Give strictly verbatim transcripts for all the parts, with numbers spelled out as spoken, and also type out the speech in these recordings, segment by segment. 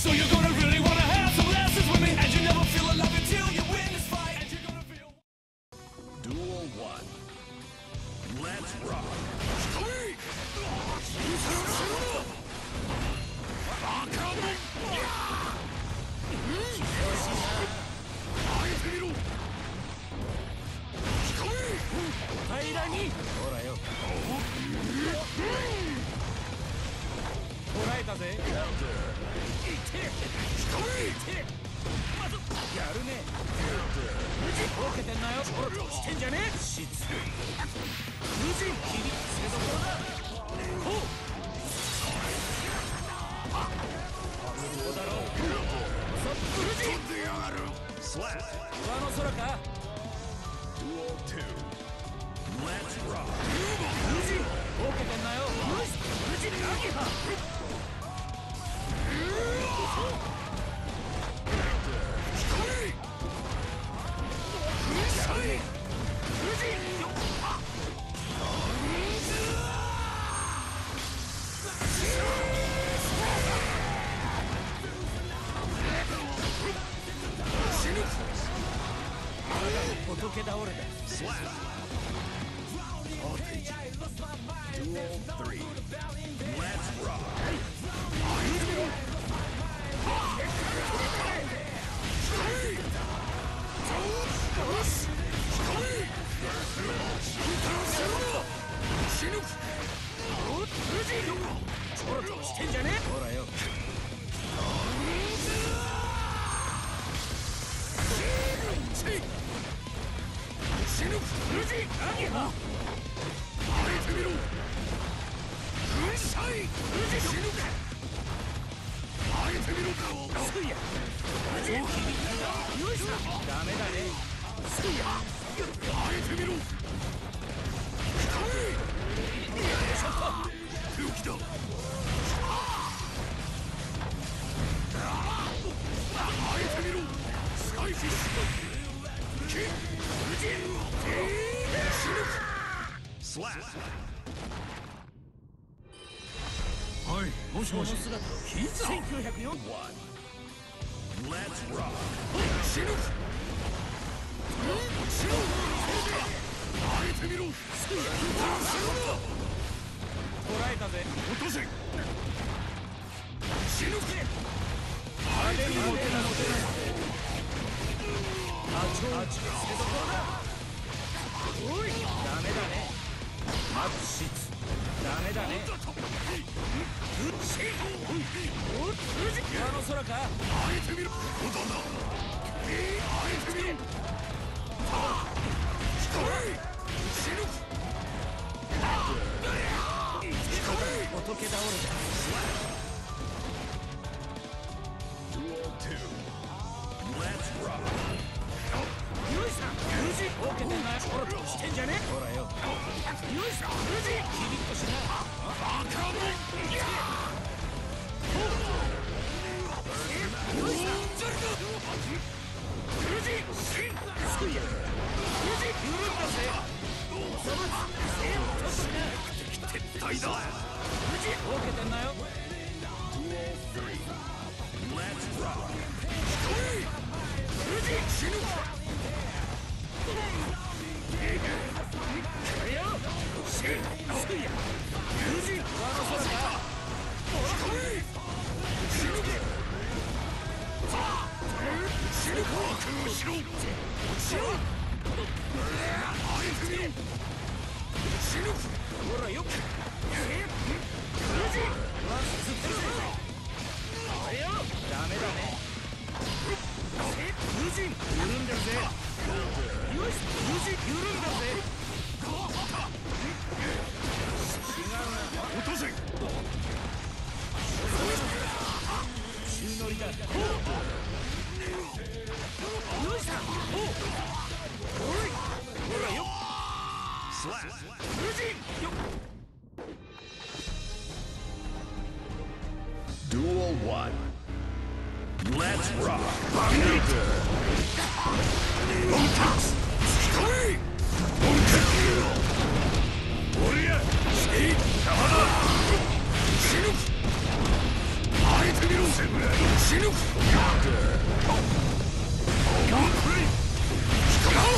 So you're gonna really wanna have some lessons with me, and you never feel alive until you win this fight, and you're gonna feel. Duel one. Let's rock. Slap. Duel two. Let's rock. Slap. Duel three. Let's rock. Slap. はい、もしもし。 せんきゅうひゃくよんじゅういち Let's rock. 死ぬ。死ぬ。あえてみろ。 捉えたぜ。 落とせ。死ぬ。 あれに持てな持てない。あちょあちょ。おい、ダメだね。マクシツ。ダメだね。岩の空か。 あえてみろ。そうだな。あえてみろ。死ぬ。 仏倒れた。 Duel two. Let's rock. よいしょ。無事。オーケーだな。ほら、してんじゃね。ほらよ。よいしょ。無事。キリッとしな。バカめ。よいしょ。無事。すくいや。無事。緩んだぜ。そのせいをちょっとな。 撤退だ。 無事。オーケーだなよ。 Duel three. Let's rock. 無事。死ぬ。これよ。死ぬ。すくいや。無事。上の空か。死ぬ。 死ぬ。覚悟しろ。死ぬ。あえてみろ。死ぬ。 ほらよ。無事。ワンスってるぜ。これよ。ダメだね。無事。緩んでるぜ。よし。無事。緩んだぜ。違うな。 落とせ。 宙乗りだ。よし。おい。ほらよ。 Slap. 無事。よ。 Duel one. Let's rock. Slap.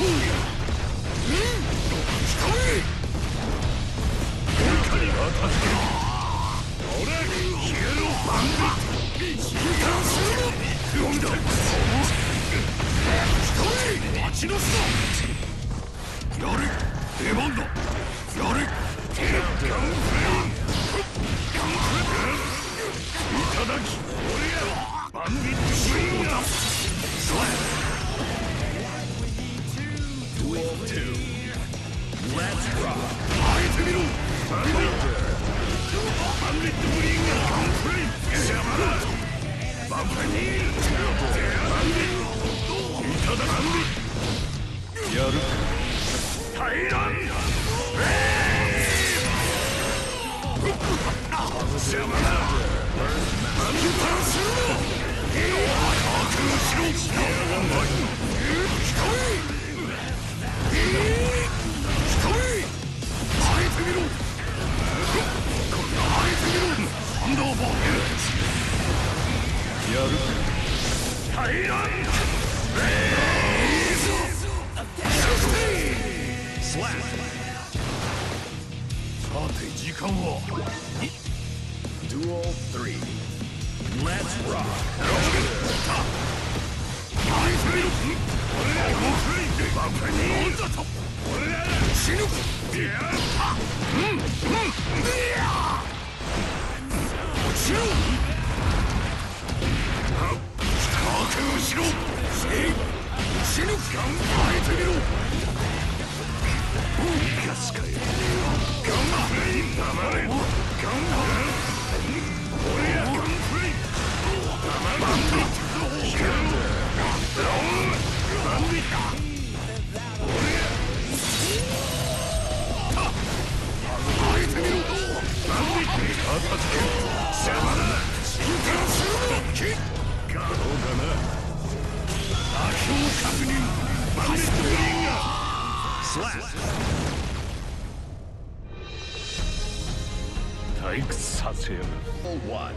退屈させよう。One.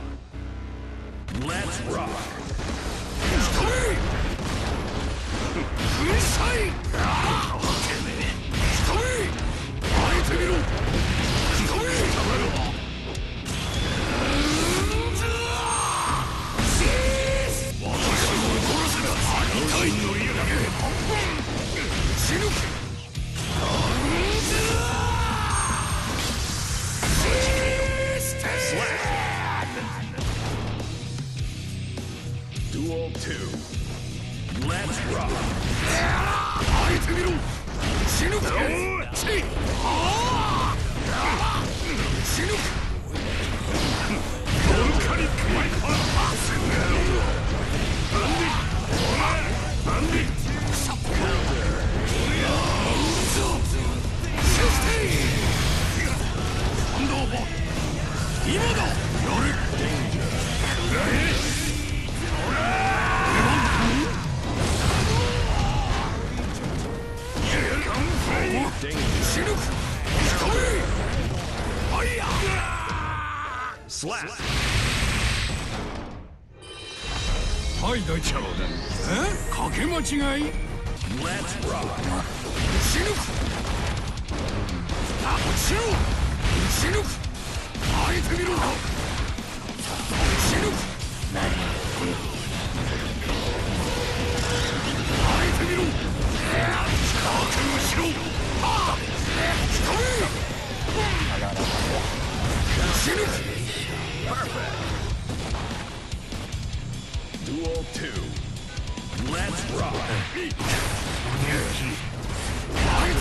Let's rock. はい、大ちゃん。え？かけ間違い？ Let's rock. 死ぬ！あ、死ぬ！死ぬ！あえてみろ！死ぬ！あえてみろ！覚悟しろ！死ぬ！ Duel two. Let's rock.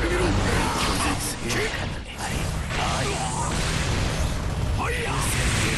Fire!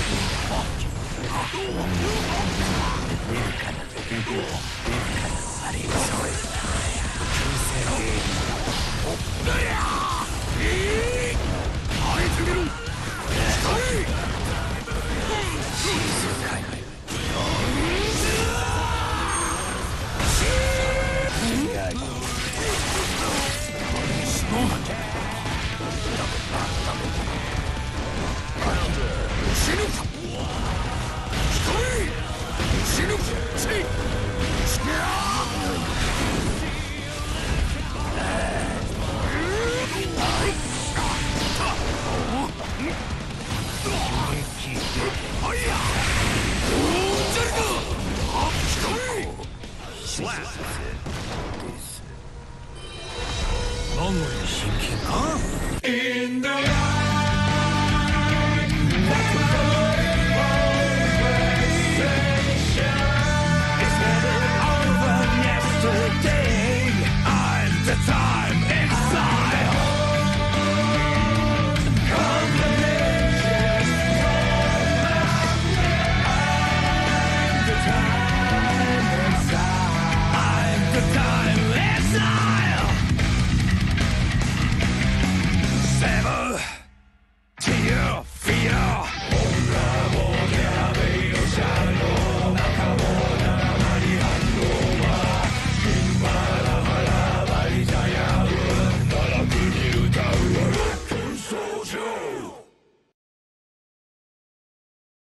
モンゴルに親近感。